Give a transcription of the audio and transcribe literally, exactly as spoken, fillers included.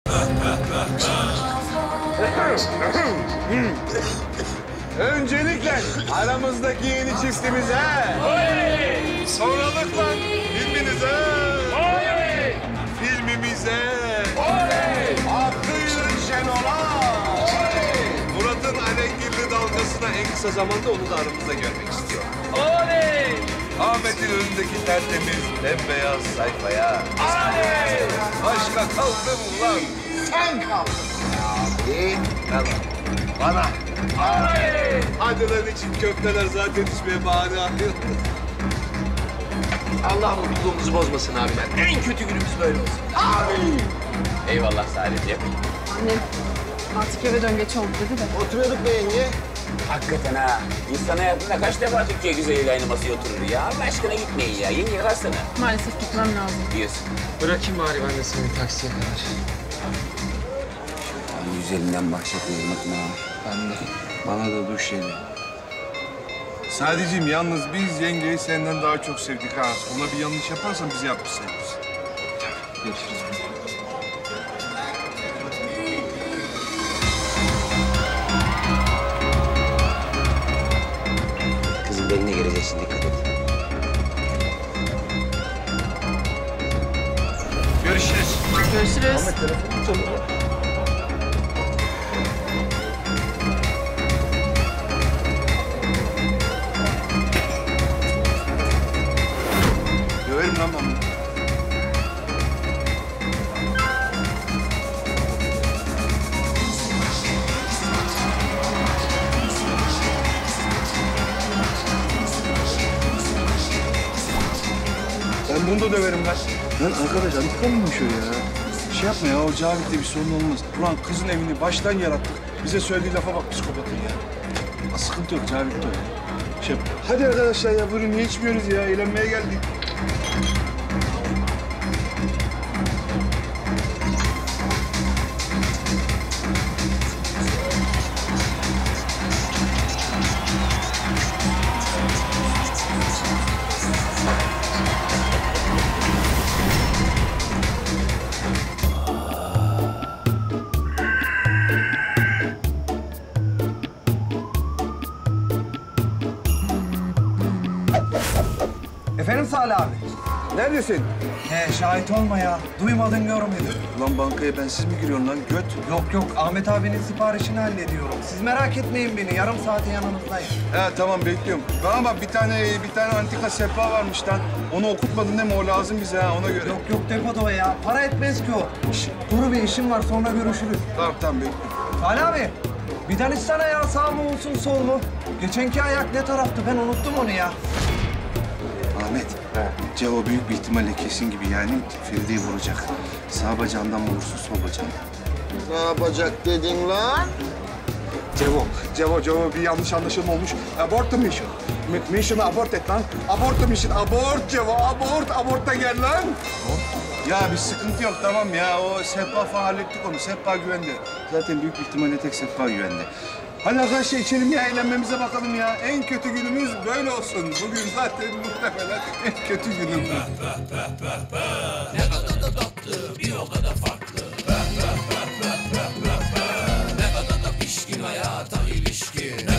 Öncelikle aramızdaki yeni çiftimize, Oley! sonralıkla filminize, Oley! filmimize, Oley! Hakkı Yürü Şenol'a, Murat'ın alengirli dalgasına en kısa zamanda onu da aramızda görmek istiyor. Oley! Ahmet'in önündeki tertemiz, bembeyaz sayfaya. Oley! Başka kaldım ulan. Sen kaldın. Abi. Bana. Bana. Oley! Hadi lan için köfteler zaten içmeye bahane arıyor. Allah mutluluğumuzu bozmasın abi ben. En kötü günümüz böyle olsun. Abi. Eyvallah Salih'ciğim. Annem artık eve dön geç oldu dedi de. Oturuyorduk be yenge. Hakikaten ha. İnsan hayatında kaç defa Türkiye güzeliyle aynı masaya oturur ya. Allah aşkına gitmeyin ya. Yenge kalsana. Maalesef gitmem lazım. Diyorsun. Bırakayım bari ben de seni taksiye kadar. Güzelinden bahsetmeyelim bakma. Ben de. Bana da duş yedi. Sadece yalnız biz yengeyi senden daha çok sevdik ha. Ona bir yanlış yaparsan bizi yapmış sayılırız. Görüşürüz. Kızın beline gireceksin, dikkat et. Görüşürüz. Görüşürüz. Döverim lan ben bunu. Ben bunu da döverim lan. Lan arkadaş antika mıymış o ya? Şey yapma ya, o Cavit'te bir sorun olmaz. Ulan kızın evini baştan yarattık. Bize söylediği lafa bak psikopatın ya. Aa, sıkıntı yok, Cavit'te o ya. Şey yap. Hadi arkadaşlar ya, buyurun niye içmiyoruz ya? Eğlenmeye geldik. Efendim Salih abi? Neredesin? He şahit olma ya. Duymadın görmedin. Lan bankaya bensiz mi giriyorsun lan göt? Yok yok Ahmet abinin siparişini hallediyorum. Siz merak etmeyin beni. Yarım saate yanınızdayım. He tamam bekliyorum. Bana bak bir tane bir tane antika sehpa varmış lan. Onu okutmadın değil mi? O lazım bize ha, ona göre. Yok yok depoda o ya. Para etmez ki o. Şş, Duru bir işim var sonra görüşürüz. Tamam tamam bekliyorum. Salih abi. Bir danışsana ya sağ mı olsun sol mu? Geçenki ayak ne taraftı ben unuttum onu ya. Ahmet. Cevo büyük bir ihtimalle kesin gibi yani Feride'yi vuracak. Sağ bacağından mı vursun sol bacağından? Ne yapacak dedin lan? Cevo, Cevo, Cevo bir yanlış anlaşılma olmuş. Abort the mission. M- mission'ı abort et lan. Abort the mission. Abort Cevo, abort. Abort'a gel lan. Ya bir sıkıntı yok tamam ya. O sehpa falan hallettik onu. Sehpa güvende. Zaten büyük bir ihtimalle tek sehpa güvende. Hadi arkadaşlar içelim ya, eğlenmemize bakalım ya. En kötü günümüz böyle olsun. Bugün zaten muhtemelen en kötü günüm. Ne kadar da tatlı, bir o kadar farklı. Ne kadar da pişkin hayata ilişkin.